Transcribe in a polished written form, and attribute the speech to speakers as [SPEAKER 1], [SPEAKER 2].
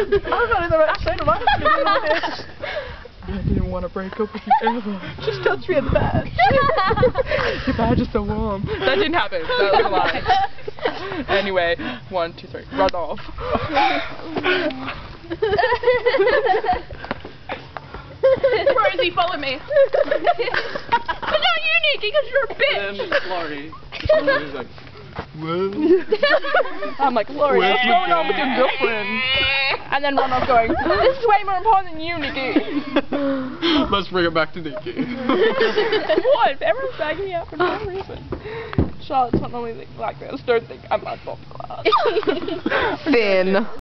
[SPEAKER 1] I'm not in the right state of mind. I didn't want to break up with you ever. Just touch me at the badge. Your badge is so warm. That didn't happen. That was a lie. Anyway, 1, 2, 3. Run off.
[SPEAKER 2] Rosie, follow me. But not you, Nikki, because you're a bitch.
[SPEAKER 3] And then Laurie. Laurie's like, well.
[SPEAKER 1] I'm like, Laurie, what's going on with your girlfriend? And then Ronald's going, this is way more important than you, Nikki.
[SPEAKER 3] Let's bring it back to Nikki.
[SPEAKER 1] What? If everyone's bagging me out for no reason. Charlotte's not normally like this. Don't think I'm a top class.
[SPEAKER 4] Thin.